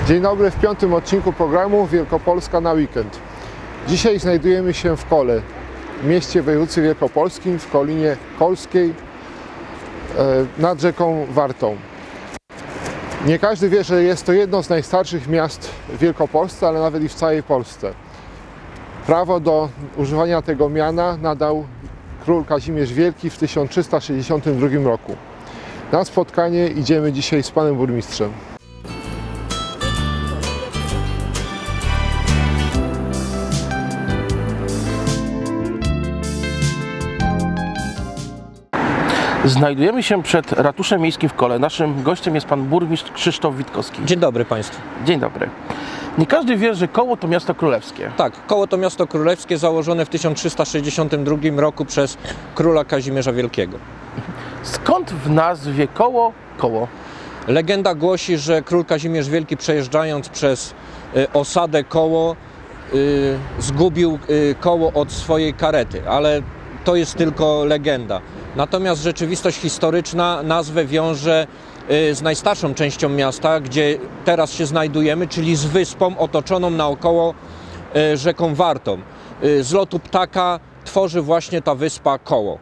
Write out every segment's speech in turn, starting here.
Dzień dobry w piątym odcinku programu Wielkopolska na weekend. Dzisiaj znajdujemy się w Kole, mieście w województwie wielkopolskim, w Kolinie Kolskiej, nad rzeką Wartą. Nie każdy wie, że jest to jedno z najstarszych miast w Wielkopolsce, ale nawet i w całej Polsce. Prawo do używania tego miana nadał król Kazimierz Wielki w 1362 roku. Na spotkanie idziemy dzisiaj z panem burmistrzem. Znajdujemy się przed ratuszem miejskim w Kole. Naszym gościem jest pan burmistrz Krzysztof Witkowski. Dzień dobry Państwu. Dzień dobry. Nie każdy wie, że Koło to miasto królewskie. Tak, Koło to miasto królewskie założone w 1362 roku przez króla Kazimierza Wielkiego. Skąd w nazwie Koło? Legenda głosi, że król Kazimierz Wielki, przejeżdżając przez osadę Koło, zgubił koło od swojej karety, ale to jest tylko legenda. Natomiast rzeczywistość historyczna nazwę wiąże z najstarszą częścią miasta, gdzie teraz się znajdujemy, czyli z wyspą otoczoną naokoło rzeką Wartą. Z lotu ptaka tworzy właśnie ta wyspa Koło.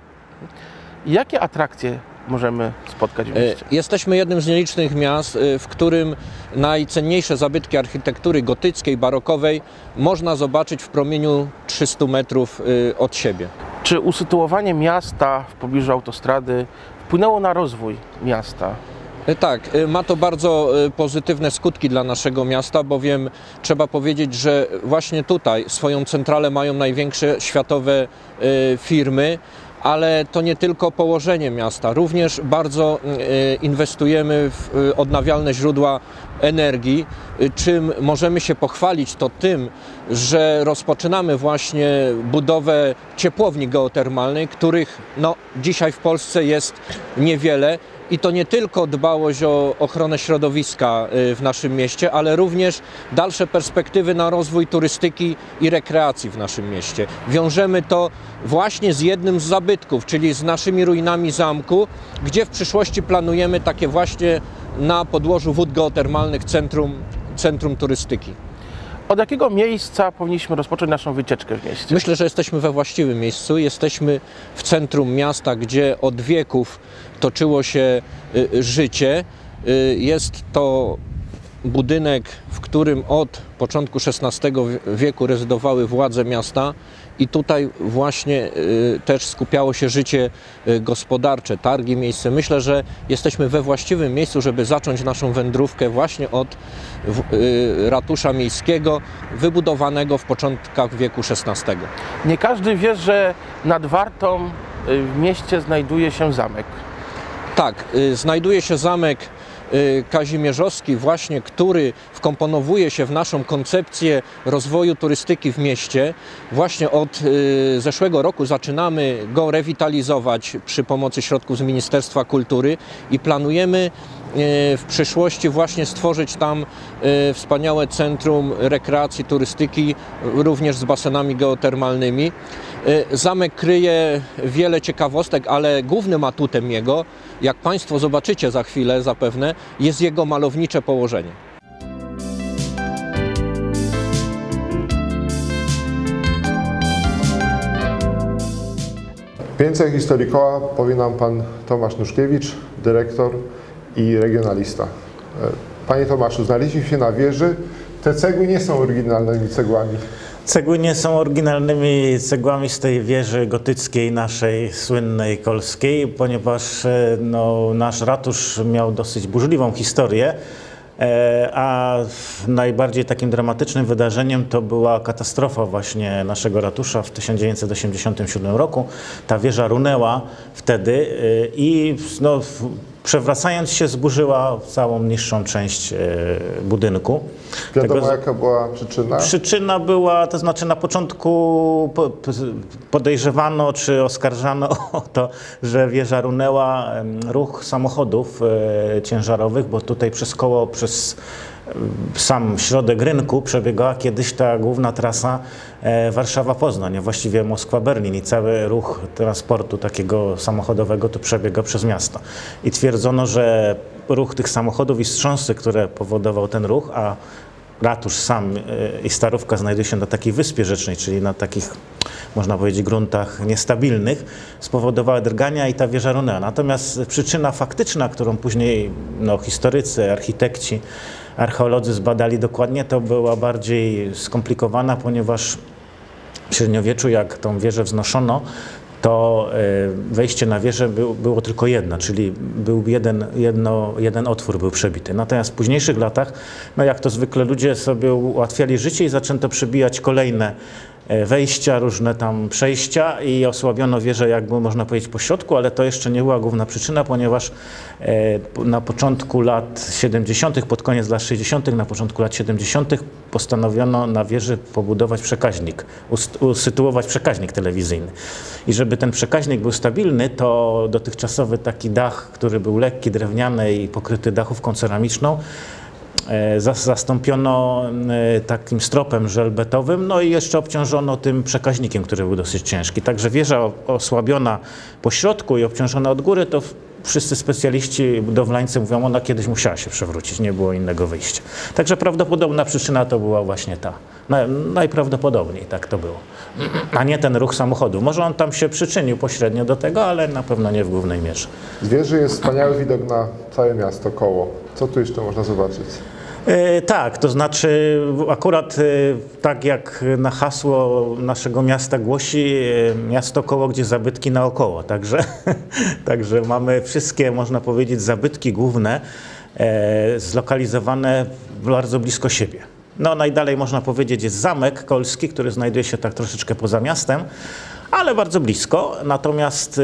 Jakie atrakcje możemy spotkać w mieście? Jesteśmy jednym z nielicznych miast, w którym najcenniejsze zabytki architektury gotyckiej, barokowej można zobaczyć w promieniu 300 metrów od siebie. Czy usytuowanie miasta w pobliżu autostrady wpłynęło na rozwój miasta? Tak, ma to bardzo pozytywne skutki dla naszego miasta, bowiem trzeba powiedzieć, że właśnie tutaj swoją centralę mają największe światowe firmy, ale to nie tylko położenie miasta, również bardzo inwestujemy w odnawialne źródła energii. Czym możemy się pochwalić, to tym, że rozpoczynamy właśnie budowę ciepłowni geotermalnej, których dzisiaj w Polsce jest niewiele. I to nie tylko dbałość o ochronę środowiska w naszym mieście, ale również dalsze perspektywy na rozwój turystyki i rekreacji w naszym mieście. Wiążemy to właśnie z jednym z zabytków, czyli z naszymi ruinami zamku, gdzie w przyszłości planujemy takie właśnie na podłożu wód geotermalnych centrum turystyki. Od jakiego miejsca powinniśmy rozpocząć naszą wycieczkę w mieście? Myślę, że jesteśmy we właściwym miejscu. Jesteśmy w centrum miasta, gdzie od wieków toczyło się życie. Jest to budynek, w którym od początku XVI wieku rezydowały władze miasta i tutaj właśnie też skupiało się życie gospodarcze, targi miejsce. Myślę, że jesteśmy we właściwym miejscu, żeby zacząć naszą wędrówkę właśnie od ratusza miejskiego, wybudowanego w początkach wieku XVI. Nie każdy wie, że nad Wartą w mieście znajduje się zamek. Tak, znajduje się zamek kazimierzowski właśnie, który wkomponowuje się w naszą koncepcję rozwoju turystyki w mieście. Właśnie od zeszłego roku zaczynamy go rewitalizować przy pomocy środków z Ministerstwa Kultury i planujemy w przyszłości właśnie stworzyć tam wspaniałe centrum rekreacji, turystyki, również z basenami geotermalnymi. Zamek kryje wiele ciekawostek, ale głównym atutem jego, jak Państwo zobaczycie za chwilę zapewne, jest jego malownicze położenie. Więcej o historii Koła powie nam pan Tomasz Nuszkiewicz, dyrektor i regionalista. Panie Tomaszu, znaleźliśmy się na wieży. Te cegły nie są oryginalnymi cegłami. Cegły nie są oryginalnymi cegłami z tej wieży gotyckiej naszej słynnej kolskiej, ponieważ nasz ratusz miał dosyć burzliwą historię, a najbardziej takim dramatycznym wydarzeniem to była katastrofa właśnie naszego ratusza w 1987 roku. Ta wieża runęła wtedy i przewracając się zburzyła całą niższą część budynku. Wiadomo, jaka była przyczyna? Przyczyna była, to znaczy na początku podejrzewano czy oskarżano o to, że wieża runęła, ruch samochodów ciężarowych, bo tutaj przez Koło, przez sam środek rynku przebiegała kiedyś ta główna trasa Warszawa-Poznań, a właściwie Moskwa-Berlin i cały ruch transportu takiego samochodowego tu przebiega przez miasto. I twierdzono, że ruch tych samochodów i wstrząsy, które powodował ten ruch, a ratusz sam i Starówka znajduje się na takiej wyspie rzecznej, czyli na takich, można powiedzieć, gruntach niestabilnych, spowodowały drgania i ta wieża runęła. Natomiast przyczyna faktyczna, którą później historycy, architekci, archeolodzy zbadali dokładnie, to była bardziej skomplikowana, ponieważ w średniowieczu, jak tą wieżę wznoszono, to wejście na wieżę było tylko jedno, czyli był jeden otwór był przebity. Natomiast w późniejszych latach, jak to zwykle, ludzie sobie ułatwiali życie i zaczęto przebijać kolejne wejścia, różne tam przejścia i osłabiono wieżę, jakby można powiedzieć, po środku, ale to jeszcze nie była główna przyczyna, ponieważ na początku lat 70., pod koniec lat 60., na początku lat 70. postanowiono na wieży pobudować przekaźnik, usytuować przekaźnik telewizyjny. I żeby ten przekaźnik był stabilny, to dotychczasowy taki dach, który był lekki, drewniany i pokryty dachówką ceramiczną, zastąpiono takim stropem żelbetowym, no i jeszcze obciążono tym przekaźnikiem, który był dosyć ciężki. Także wieża osłabiona po środku i obciążona od góry, to wszyscy specjaliści budowlańcy mówią, ona kiedyś musiała się przewrócić, nie było innego wyjścia. Także prawdopodobna przyczyna to była właśnie ta. Najprawdopodobniej tak to było. A nie ten ruch samochodu. Może on tam się przyczynił pośrednio do tego, ale na pewno nie w głównej mierze. Z wieży jest wspaniały widok na całe miasto, koło. Co tu jeszcze można zobaczyć? Tak, to znaczy akurat tak jak na hasło naszego miasta głosi, miasto koło, gdzie zabytki naokoło. Także mamy wszystkie, można powiedzieć, zabytki główne zlokalizowane bardzo blisko siebie. No najdalej, można powiedzieć, jest Zamek Kolski, który znajduje się tak troszeczkę poza miastem, ale bardzo blisko. Natomiast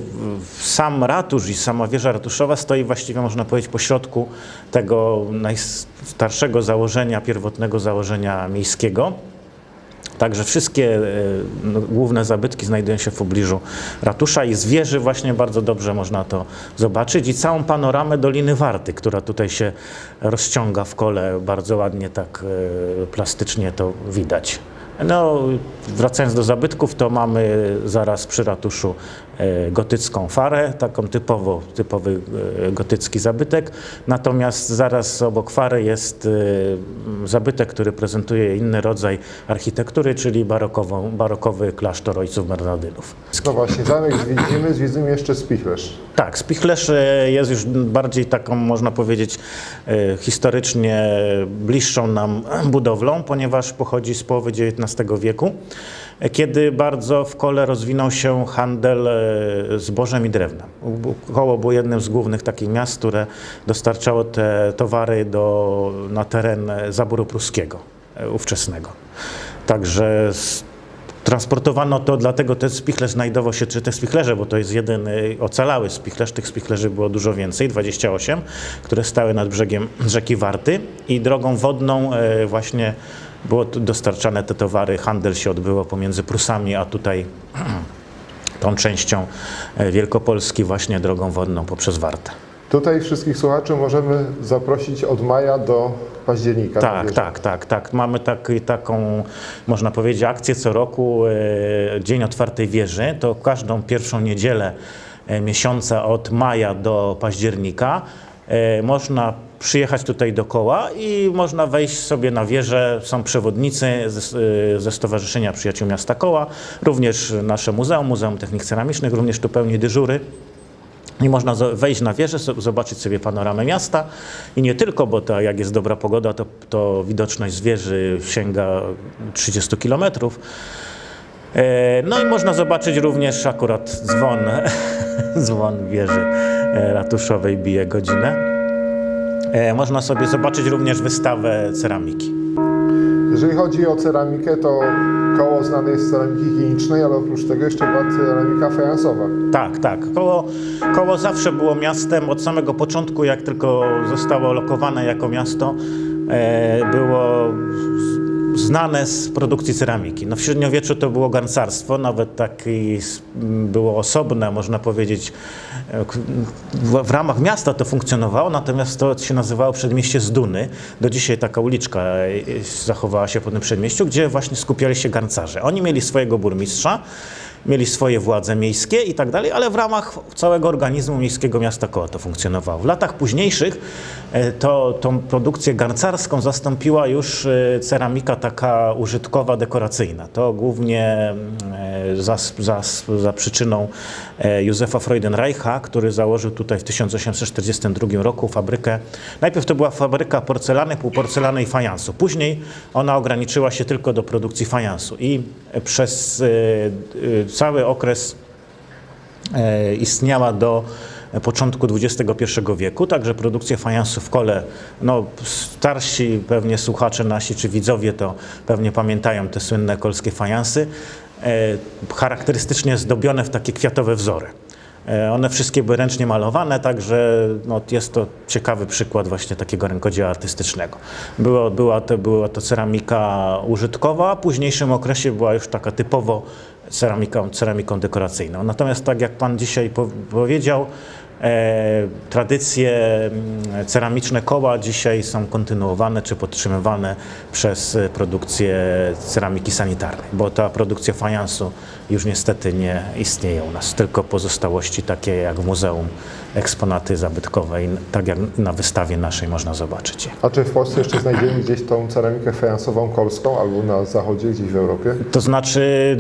sam ratusz i sama wieża ratuszowa stoi właściwie, można powiedzieć, pośrodku tego najstarszego założenia, pierwotnego założenia miejskiego. Także wszystkie główne zabytki znajdują się w pobliżu ratusza i z wieży właśnie bardzo dobrze można to zobaczyć i całą panoramę Doliny Warty, która tutaj się rozciąga w kole, bardzo ładnie tak plastycznie to widać. No, wracając do zabytków, to mamy zaraz przy ratuszu gotycką farę, taką typowy gotycki zabytek. Natomiast zaraz obok fary jest zabytek, który prezentuje inny rodzaj architektury, czyli barokowy klasztor ojców Bernardynów. No właśnie, zamek zwiedzimy jeszcze Spichlerz. Tak, Spichlerz jest już bardziej taką, można powiedzieć, historycznie bliższą nam budowlą, ponieważ pochodzi z połowy XIX wieku, kiedy bardzo w kole rozwinął się handel zbożem i drewnem. Koło było jednym z głównych takich miast, które dostarczało te towary na teren zaboru pruskiego ówczesnego. Także transportowano to, dlatego ten spichlerz znajdował się, czy te spichlerze, bo to jest jeden ocalały spichlerz, tych spichlerzy było dużo więcej, 28, które stały nad brzegiem rzeki Warty i drogą wodną właśnie było dostarczane te towary, handel się odbyło pomiędzy Prusami, a tutaj tą częścią Wielkopolski właśnie drogą wodną poprzez Wartę. Tutaj wszystkich słuchaczy możemy zaprosić od maja do października. Tak. Mamy taką, można powiedzieć, akcję co roku, Dzień Otwartej Wieży. To każdą pierwszą niedzielę miesiąca od maja do października można przyjechać tutaj do Koła i można wejść sobie na wieżę. Są przewodnicy ze Stowarzyszenia Przyjaciół Miasta Koła, również nasze Muzeum Technik Ceramicznych, również tu pełni dyżury. I można wejść na wieżę, zobaczyć sobie panoramę miasta i nie tylko, bo to, jak jest dobra pogoda, to widoczność z wieży sięga 30 km. No i można zobaczyć również akurat dzwon wieży ratuszowej bije godzinę. Można sobie zobaczyć również wystawę ceramiki. Jeżeli chodzi o ceramikę, to Koło znane jest z ceramiki higienicznej, ale oprócz tego jeszcze była ceramika fajansowa. Tak. Koło zawsze było miastem od samego początku, jak tylko zostało lokowane jako miasto, było znane z produkcji ceramiki. No w średniowieczu to było garncarstwo, nawet takie było osobne, można powiedzieć, w ramach miasta to funkcjonowało, natomiast to się nazywało Przedmieście Zduny. Do dzisiaj taka uliczka zachowała się po tym przedmieściu, gdzie właśnie skupiali się garncarze. Oni mieli swojego burmistrza mieli swoje władze miejskie i tak dalej, ale w ramach całego organizmu miejskiego miasta Koła to funkcjonowało. W latach późniejszych tą produkcję garncarską zastąpiła już ceramika taka użytkowa, dekoracyjna. To głównie za przyczyną Józefa Freudenreicha, który założył tutaj w 1842 roku fabrykę. Najpierw to była fabryka porcelany, półporcelany i fajansu. Później ona ograniczyła się tylko do produkcji fajansu i przez cały okres istniała do początku XXI wieku, także produkcja fajansu w Kole, no starsi pewnie słuchacze nasi czy widzowie to pewnie pamiętają te słynne kolskie fajansy, charakterystycznie zdobione w takie kwiatowe wzory. One wszystkie były ręcznie malowane, także no, jest to ciekawy przykład właśnie takiego rękodzieła artystycznego. Była to ceramika użytkowa, w późniejszym okresie była już taka typowo ceramiką dekoracyjną. Natomiast tak jak Pan dzisiaj powiedział, tradycje ceramiczne Koła dzisiaj są kontynuowane czy podtrzymywane przez produkcję ceramiki sanitarnej, bo ta produkcja fajansu już niestety nie istnieje u nas, tylko pozostałości takie jak w muzeum, eksponaty zabytkowe i tak jak na wystawie naszej można zobaczyć. A czy w Polsce jeszcze znajdziemy gdzieś tą ceramikę fajansową kolską albo na zachodzie, gdzieś w Europie? To znaczy,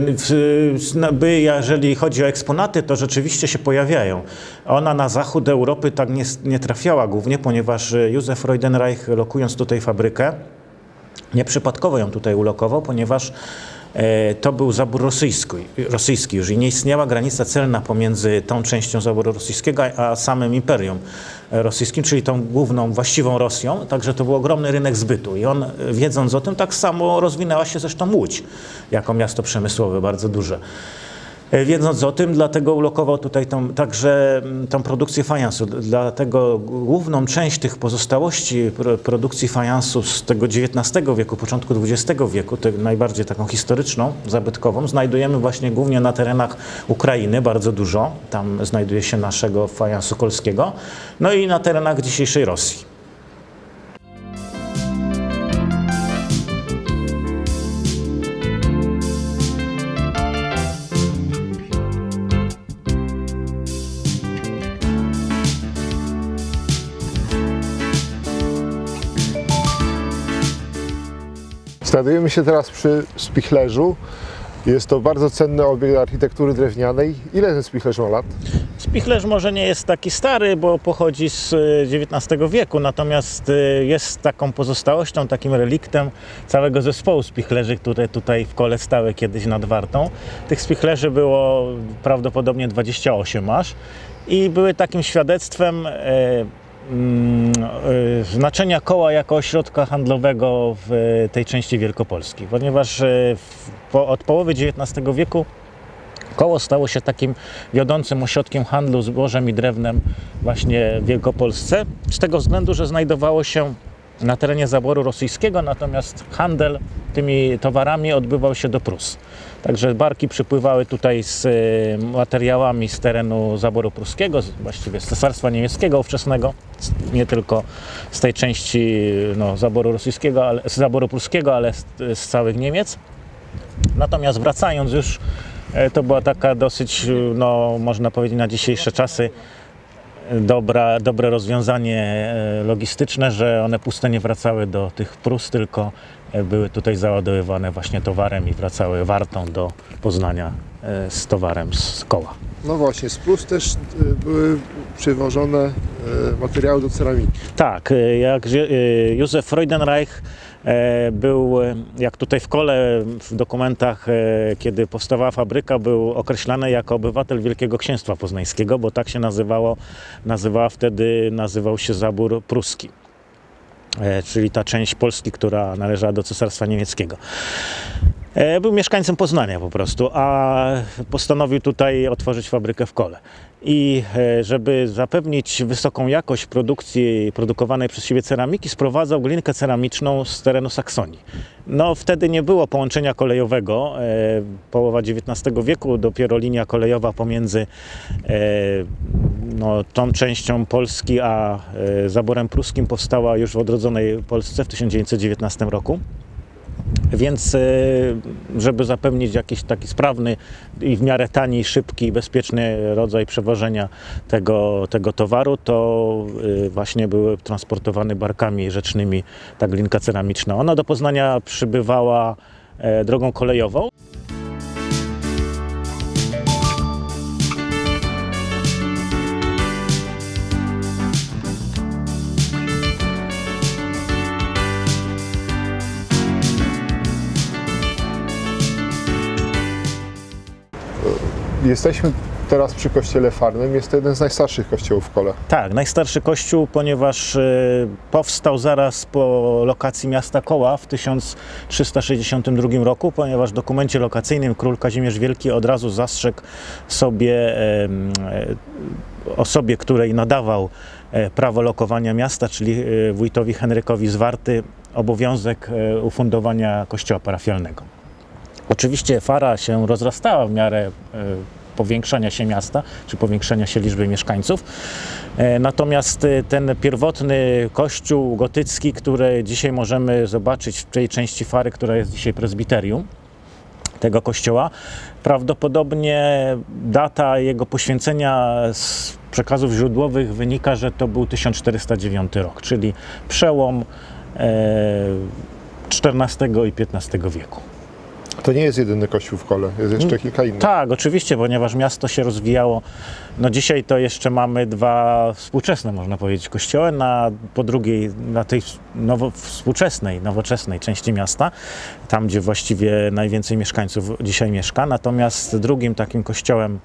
jeżeli chodzi o eksponaty, to rzeczywiście się pojawiają. Ona na zachód Europy tak nie trafiała głównie, ponieważ Józef Freudenreich, lokując tutaj fabrykę, nieprzypadkowo ją tutaj ulokował, ponieważ to był zabór rosyjski już i nie istniała granica celna pomiędzy tą częścią zaboru rosyjskiego a samym Imperium Rosyjskim, czyli tą główną, właściwą Rosją, także to był ogromny rynek zbytu i on, wiedząc o tym, tak samo rozwinęła się zresztą Łódź, jako miasto przemysłowe, bardzo duże. Wiedząc o tym, dlatego ulokował tutaj także tą produkcję fajansu. Dlatego główną część tych pozostałości produkcji fajansu z tego XIX wieku, początku XX wieku, najbardziej taką historyczną, zabytkową, znajdujemy właśnie głównie na terenach Ukrainy, bardzo dużo. Tam znajduje się naszego fajansu kolskiego, no i na terenach dzisiejszej Rosji. Znajdujemy się teraz przy spichlerzu. Jest to bardzo cenny obiekt architektury drewnianej. Ile ten spichlerz ma lat? Spichlerz może nie jest taki stary, bo pochodzi z XIX wieku, natomiast jest taką pozostałością, takim reliktem całego zespołu spichlerzy, które tutaj w Kole stały kiedyś nad Wartą. Tych spichlerzy było prawdopodobnie 28 aż i były takim świadectwem znaczenia Koła jako ośrodka handlowego w tej części Wielkopolski, ponieważ od połowy XIX wieku Koło stało się takim wiodącym ośrodkiem handlu zbożem i drewnem właśnie w Wielkopolsce, z tego względu, że znajdowało się na terenie zaboru rosyjskiego, natomiast handel tymi towarami odbywał się do Prus. Także barki przypływały tutaj z materiałami z terenu zaboru pruskiego, właściwie z Cesarstwa Niemieckiego ówczesnego, nie tylko z tej części zaboru rosyjskiego, z zaboru pruskiego, ale z całych Niemiec. Natomiast wracając już, to była taka dosyć, można powiedzieć na dzisiejsze czasy, dobre rozwiązanie logistyczne, że one puste nie wracały do tych Prus, tylko były tutaj załadowywane właśnie towarem i wracały Wartą do Poznania z towarem z Koła. No właśnie, z Prus też były przywożone materiały do ceramiki. Tak, jak Józef Freudenreich był, jak tutaj w Kole w dokumentach, kiedy powstawała fabryka, był określany jako obywatel Wielkiego Księstwa Poznańskiego, bo tak się nazywał się zabór pruski, czyli ta część Polski, która należała do Cesarstwa Niemieckiego. Był mieszkańcem Poznania po prostu, a postanowił tutaj otworzyć fabrykę w Kole. I żeby zapewnić wysoką jakość produkcji produkowanej przez siebie ceramiki, sprowadzał glinkę ceramiczną z terenu Saksonii. No wtedy nie było połączenia kolejowego, połowa XIX wieku, dopiero linia kolejowa pomiędzy tą częścią Polski a zaborem pruskim powstała już w odrodzonej Polsce w 1919 roku. Więc żeby zapewnić jakiś taki sprawny i w miarę tani, szybki i bezpieczny rodzaj przewożenia tego towaru, to właśnie były transportowane barkami rzecznymi ta glinka ceramiczna. Ona do Poznania przybywała drogą kolejową. Jesteśmy teraz przy kościele Farnym. Jest to jeden z najstarszych kościołów w Kole. Tak, najstarszy kościół, ponieważ powstał zaraz po lokacji miasta Koła w 1362 roku, ponieważ w dokumencie lokacyjnym król Kazimierz Wielki od razu zastrzegł sobie osobie, której nadawał prawo lokowania miasta, czyli wójtowi Henrykowi z Warty, obowiązek ufundowania kościoła parafialnego. Oczywiście Fara się rozrastała w miarę powiększania się miasta, czy powiększenia się liczby mieszkańców. Natomiast ten pierwotny kościół gotycki, który dzisiaj możemy zobaczyć w tej części Fary, która jest dzisiaj prezbiterium tego kościoła, prawdopodobnie data jego poświęcenia z przekazów źródłowych wynika, że to był 1409 rok, czyli przełom XIV i XV wieku. To nie jest jedyny kościół w Kole, jest jeszcze kilka innych. Tak, oczywiście, ponieważ miasto się rozwijało. No dzisiaj to jeszcze mamy dwa współczesne, można powiedzieć, kościoły, po drugiej, na tej współczesnej, nowoczesnej części miasta, tam gdzie właściwie najwięcej mieszkańców dzisiaj mieszka. Natomiast drugim takim kościołem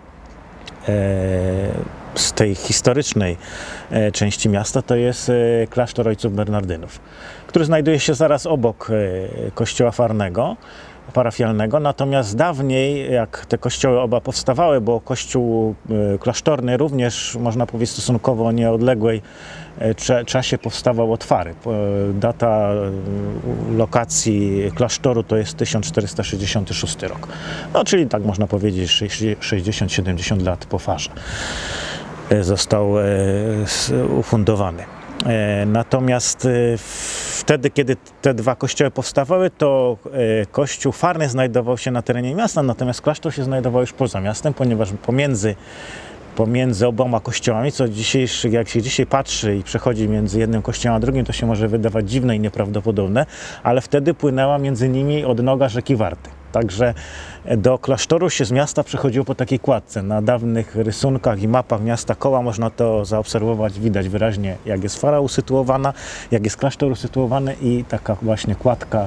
z tej historycznej części miasta to jest klasztor ojców Bernardynów, który znajduje się zaraz obok kościoła Farnego, parafialnego. Natomiast dawniej, jak te kościoły oba powstawały, bo kościół klasztorny również, można powiedzieć, stosunkowo nieodległej czasie powstawał od Fary. Data lokacji klasztoru to jest 1466 rok. No, czyli tak można powiedzieć 60-70 lat po Farze został ufundowany. Natomiast wtedy, kiedy te dwa kościoły powstawały, to kościół Farny znajdował się na terenie miasta, natomiast klasztor się znajdował już poza miastem, ponieważ pomiędzy oboma kościołami, co jak się dzisiaj patrzy i przechodzi między jednym kościołem a drugim, to się może wydawać dziwne i nieprawdopodobne, ale wtedy płynęła między nimi odnoga rzeki Warty. Także do klasztoru się z miasta przechodziło po takiej kładce. Na dawnych rysunkach i mapach miasta Koła można to zaobserwować, widać wyraźnie, jak jest Fara usytuowana, jak jest klasztor usytuowany i taka właśnie kładka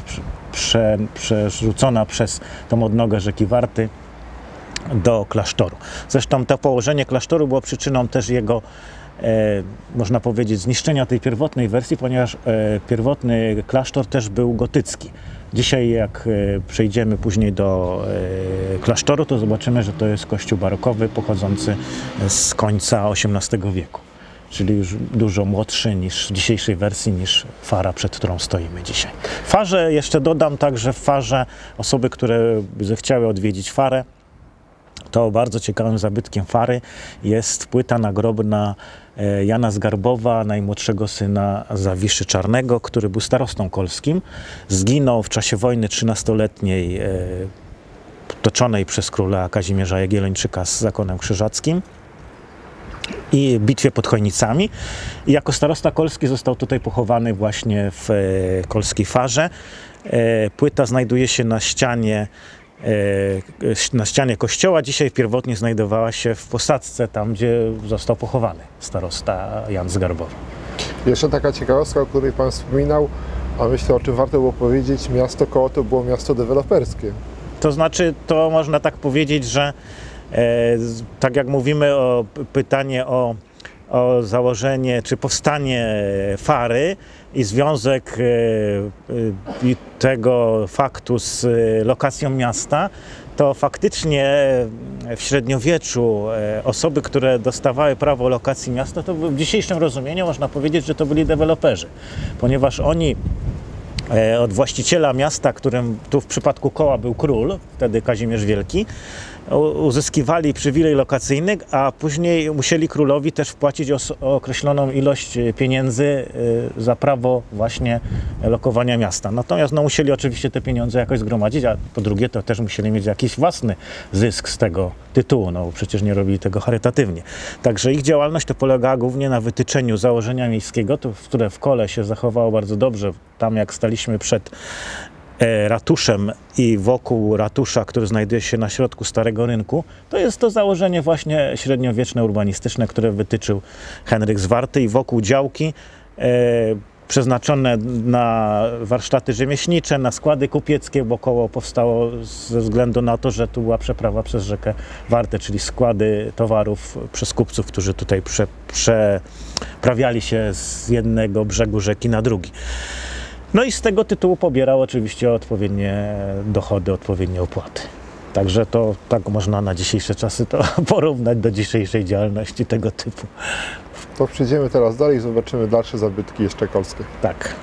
przerzucona przez tą odnogę rzeki Warty do klasztoru. Zresztą to położenie klasztoru było przyczyną też jego, można powiedzieć, zniszczenia tej pierwotnej wersji, ponieważ pierwotny klasztor też był gotycki. Dzisiaj, jak przejdziemy później do klasztoru, to zobaczymy, że to jest kościół barokowy pochodzący z końca XVIII wieku, czyli już dużo młodszy niż w dzisiejszej wersji, niż Fara, przed którą stoimy dzisiaj. W Farze jeszcze dodam także, w Farze osoby, które by zechciały odwiedzić Farę, to bardzo ciekawym zabytkiem Fary jest płyta nagrobna Jana z Garbowa, najmłodszego syna Zawiszy Czarnego, który był starostą kolskim. Zginął w czasie wojny 13-letniej toczonej przez króla Kazimierza Jagiellończyka z zakonem krzyżackim i bitwie pod Chojnicami. I jako starosta kolski został tutaj pochowany właśnie w kolskiej Farze. Płyta znajduje się na ścianie kościoła. Dzisiaj pierwotnie znajdowała się w posadzce, tam gdzie został pochowany starosta Jan z Garbowa. Jeszcze taka ciekawostka, o której Pan wspominał, a myślę, o czym warto było powiedzieć, miasto Koło to było miasto deweloperskie. To znaczy, to można tak powiedzieć, że tak jak mówimy o pytanie o założenie czy powstanie Fary i związek tego faktu z lokacją miasta, to faktycznie w średniowieczu osoby, które dostawały prawo lokacji miasta, to w dzisiejszym rozumieniu można powiedzieć, że to byli deweloperzy, ponieważ oni od właściciela miasta, którym tu w przypadku Koła był król, wtedy Kazimierz Wielki, uzyskiwali przywilej lokacyjny, a później musieli królowi też wpłacić określoną ilość pieniędzy za prawo właśnie lokowania miasta. Natomiast no, musieli oczywiście te pieniądze jakoś zgromadzić, a po drugie to też musieli mieć jakiś własny zysk z tego tytułu, no bo przecież nie robili tego charytatywnie. Także ich działalność to polegała głównie na wytyczeniu założenia miejskiego, które w Kole się zachowało bardzo dobrze. Tam jak staliśmy przed ratuszem i wokół ratusza, który znajduje się na środku Starego Rynku, to jest to założenie właśnie średniowieczne, urbanistyczne, które wytyczył Henryk Zwarty i wokół działki przeznaczone na warsztaty rzemieślnicze, na składy kupieckie, bo koło powstało ze względu na to, że tu była przeprawa przez rzekę Wartę, czyli składy towarów przez kupców, którzy tutaj przeprawiali się z jednego brzegu rzeki na drugi. No i z tego tytułu pobierał oczywiście odpowiednie dochody, odpowiednie opłaty. Także to tak można na dzisiejsze czasy to porównać do dzisiejszej działalności tego typu. To przejdziemy teraz dalej i zobaczymy dalsze zabytki jeszcze kolskie. Tak.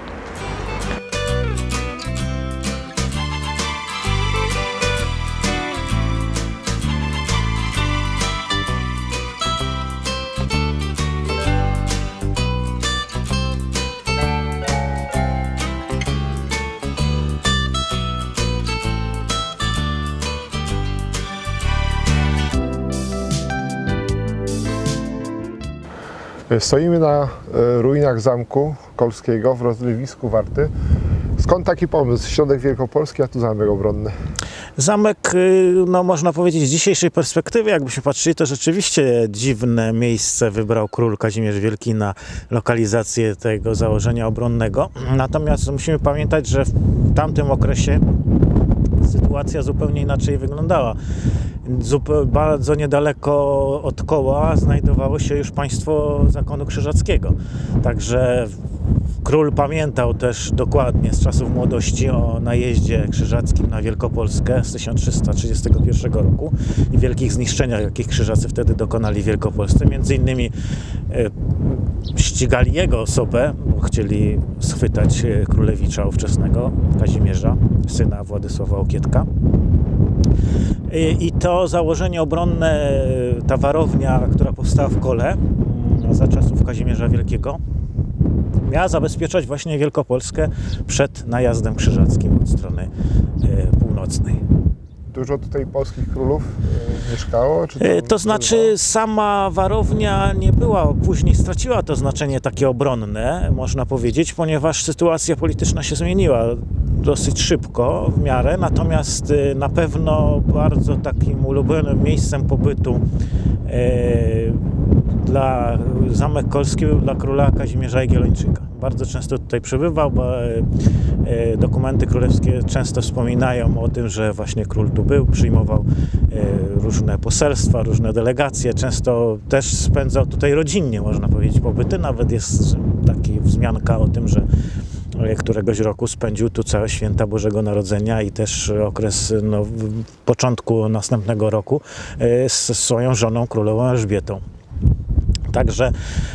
Stoimy na ruinach zamku kolskiego w rozlewisku Warty. Skąd taki pomysł? Środek Wielkopolski, a tu zamek obronny. Zamek, no można powiedzieć z dzisiejszej perspektywy, jakbyśmy patrzyli, to rzeczywiście dziwne miejsce wybrał król Kazimierz Wielki na lokalizację tego założenia obronnego. Natomiast musimy pamiętać, że w tamtym okresie sytuacja zupełnie inaczej wyglądała. Bardzo niedaleko od koła znajdowało się już państwo zakonu krzyżackiego. Także król pamiętał też dokładnie z czasów młodości o najeździe krzyżackim na Wielkopolskę z 1331 roku i wielkich zniszczeniach, jakich krzyżacy wtedy dokonali w Wielkopolsce. Między innymi ścigali jego osobę, bo chcieli schwytać królewicza ówczesnego, Kazimierza, syna Władysława Łokietka. I to założenie obronne, ta warownia, która powstała w Kole za czasów Kazimierza Wielkiego, miała zabezpieczać właśnie Wielkopolskę przed najazdem krzyżackim od strony północnej. Dużo tutaj polskich królów mieszkało? Czy to znaczy sama warownia nie była, później straciła to znaczenie takie obronne, można powiedzieć, ponieważ sytuacja polityczna się zmieniła dosyć szybko w miarę, natomiast na pewno bardzo takim ulubionym miejscem pobytu dla Zamek Kolski był dla króla Kazimierza Jagiellończyka. Bardzo często tutaj przebywał, bo dokumenty królewskie często wspominają o tym, że właśnie król tu był, przyjmował różne poselstwa, różne delegacje, często też spędzał tutaj rodzinnie, można powiedzieć, pobyty. Nawet jest taka wzmianka o tym, że któregoś roku spędził tu całe święta Bożego Narodzenia i też okres początku następnego roku z swoją żoną królową Elżbietą. Także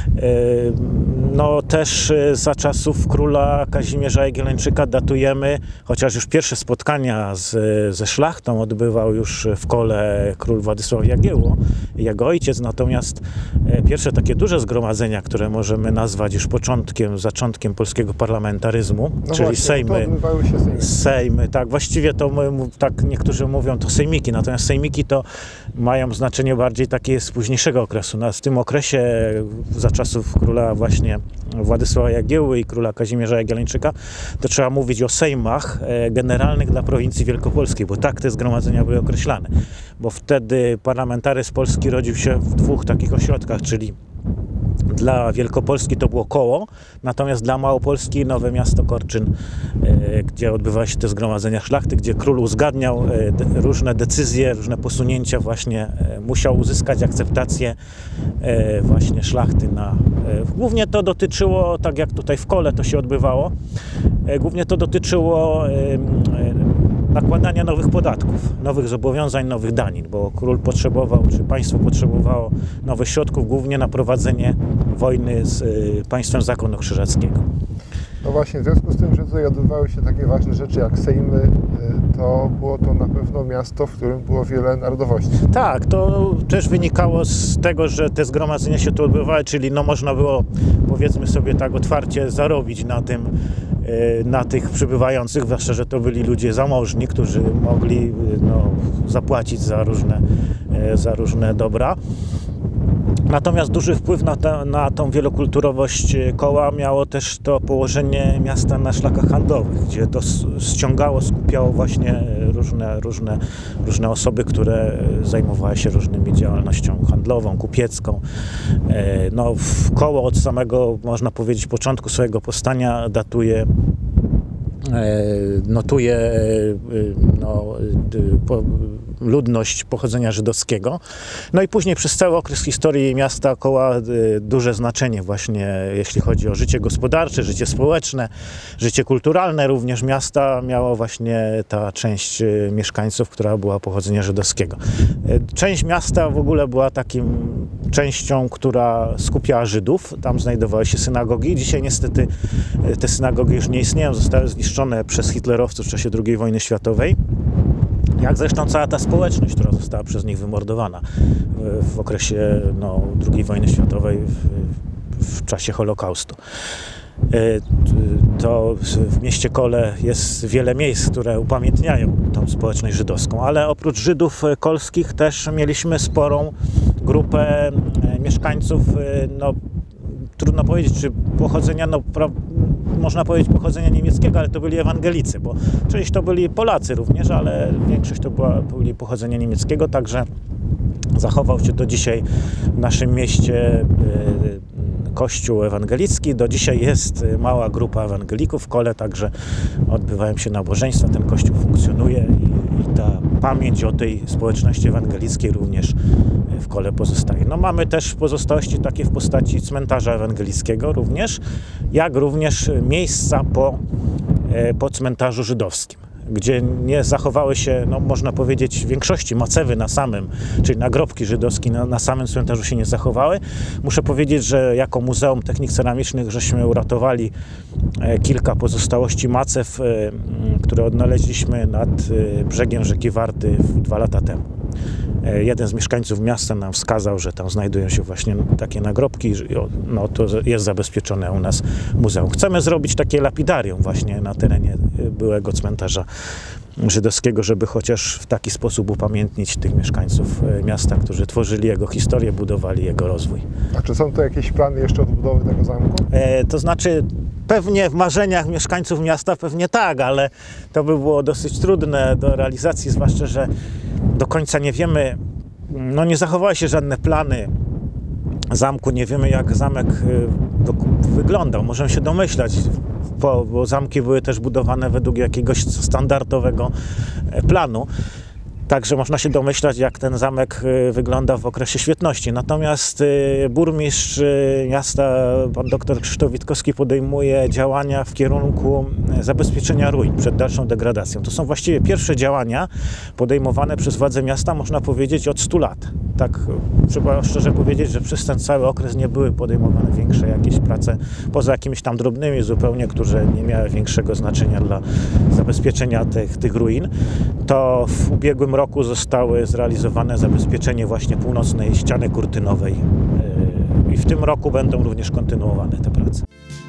no, też za czasów króla Kazimierza Jagiellończyka datujemy, chociaż już pierwsze spotkania ze szlachtą odbywał już w Kole król Władysław Jagiełło, jego ojciec, natomiast pierwsze takie duże zgromadzenia, które możemy nazwać już zaczątkiem polskiego parlamentaryzmu, no czyli właśnie, sejmy, tak, właściwie to tak niektórzy mówią to sejmiki, natomiast sejmiki to mają znaczenie bardziej takie z późniejszego okresu. W tym okresie za czasów króla właśnie Władysława Jagiełły i króla Kazimierza Jagiellończyka, to trzeba mówić o sejmach generalnych dla prowincji wielkopolskiej, bo tak te zgromadzenia były określane. Bo wtedy parlamentaryzm polski rodził się w dwóch takich ośrodkach, czyli dla Wielkopolski to było Koło, natomiast dla Małopolski Nowe Miasto Korczyn, gdzie odbywały się te zgromadzenia szlachty, gdzie król uzgadniał różne decyzje, różne posunięcia, właśnie musiał uzyskać akceptację właśnie szlachty. Głównie to dotyczyło, tak jak tutaj w Kole to się odbywało, głównie to dotyczyło nakładania nowych podatków, nowych zobowiązań, nowych danin, bo król potrzebował, czy państwo potrzebowało nowych środków, głównie na prowadzenie wojny z państwem zakonu krzyżackiego. No właśnie, w związku z tym, że tutaj odbywały się takie ważne rzeczy jak sejmy, to było to na pewno miasto, w którym było wiele narodowości. Tak, to też wynikało z tego, że te zgromadzenia się tu odbywały, czyli no można było, powiedzmy sobie tak otwarcie, zarobić na tym, na tych przybywających, zwłaszcza, że to byli ludzie zamożni, którzy mogli zapłacić za różne dobra. Natomiast duży wpływ na tą wielokulturowość Koła miało też to położenie miasta na szlakach handlowych, gdzie to skupiało właśnie różne osoby, które zajmowały się różnymi działalnością handlową, kupiecką. No, Koło od samego, można powiedzieć, początku swojego powstania notuje ludność pochodzenia żydowskiego. No i później przez cały okres historii miasta Koła duże znaczenie właśnie, jeśli chodzi o życie gospodarcze, życie społeczne, życie kulturalne również miasta miała właśnie ta część mieszkańców, która była pochodzenia żydowskiego. Część miasta w ogóle była takim częścią, która skupiała Żydów. Tam znajdowały się synagogi. Dzisiaj niestety te synagogi już nie istnieją, zostały zniszczone przez hitlerowców w czasie II wojny światowej. Jak zresztą cała ta społeczność, która została przez nich wymordowana w okresie II wojny światowej, w czasie Holokaustu. To w mieście Kole jest wiele miejsc, które upamiętniają tą społeczność żydowską, ale oprócz Żydów kolskich też mieliśmy sporą grupę mieszkańców, trudno powiedzieć, czy pochodzenia, można powiedzieć pochodzenia niemieckiego, ale to byli ewangelicy, bo część to byli Polacy również, ale większość to byli pochodzenia niemieckiego, także zachował się do dzisiaj w naszym mieście kościół ewangelicki. Do dzisiaj jest mała grupa ewangelików w Kole, także odbywają się nabożeństwa, ten kościół funkcjonuje i ta pamięć o tej społeczności ewangelickiej również w Kole pozostaje. No, mamy też pozostałości takie w postaci cmentarza ewangelickiego również, jak również miejsca po cmentarzu żydowskim, gdzie nie zachowały się, można powiedzieć, w większości macewy na samym, czyli nagrobki żydowskie na samym cmentarzu się nie zachowały. Muszę powiedzieć, że jako Muzeum Technik Ceramicznych żeśmy uratowali kilka pozostałości macew, które odnaleźliśmy nad brzegiem rzeki Warty 2 lata temu. Jeden z mieszkańców miasta nam wskazał, że tam znajdują się właśnie takie nagrobki, to jest zabezpieczone u nas w muzeum. Chcemy zrobić takie lapidarium właśnie na terenie byłego cmentarza żydowskiego, żeby chociaż w taki sposób upamiętnić tych mieszkańców miasta, którzy tworzyli jego historię, budowali jego rozwój. A czy są to jakieś plany jeszcze odbudowy tego zamku? To znaczy, pewnie w marzeniach mieszkańców miasta pewnie tak, ale to by było dosyć trudne do realizacji, zwłaszcza, że do końca nie wiemy, nie zachowały się żadne plany zamku, nie wiemy, jak zamek wyglądał. Możemy się domyślać, bo zamki były też budowane według jakiegoś standardowego planu. Także można się domyślać, jak ten zamek wygląda w okresie świetności. Natomiast burmistrz miasta, pan dr Krzysztof Witkowski, podejmuje działania w kierunku zabezpieczenia ruin przed dalszą degradacją. To są właściwie pierwsze działania podejmowane przez władze miasta, można powiedzieć, od 100 lat. Tak trzeba szczerze powiedzieć, że przez ten cały okres nie były podejmowane większe jakieś prace, poza jakimiś tam drobnymi zupełnie, które nie miały większego znaczenia dla zabezpieczenia tych ruin. To w ubiegłym roku zostały zrealizowane zabezpieczenie właśnie północnej ściany kurtynowej i w tym roku będą również kontynuowane te prace.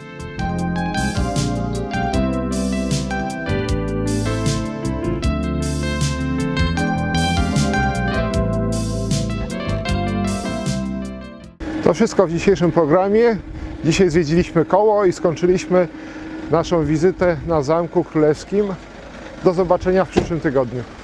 To wszystko w dzisiejszym programie. Dzisiaj zwiedziliśmy Koło i skończyliśmy naszą wizytę na Zamku Królewskim. Do zobaczenia w przyszłym tygodniu.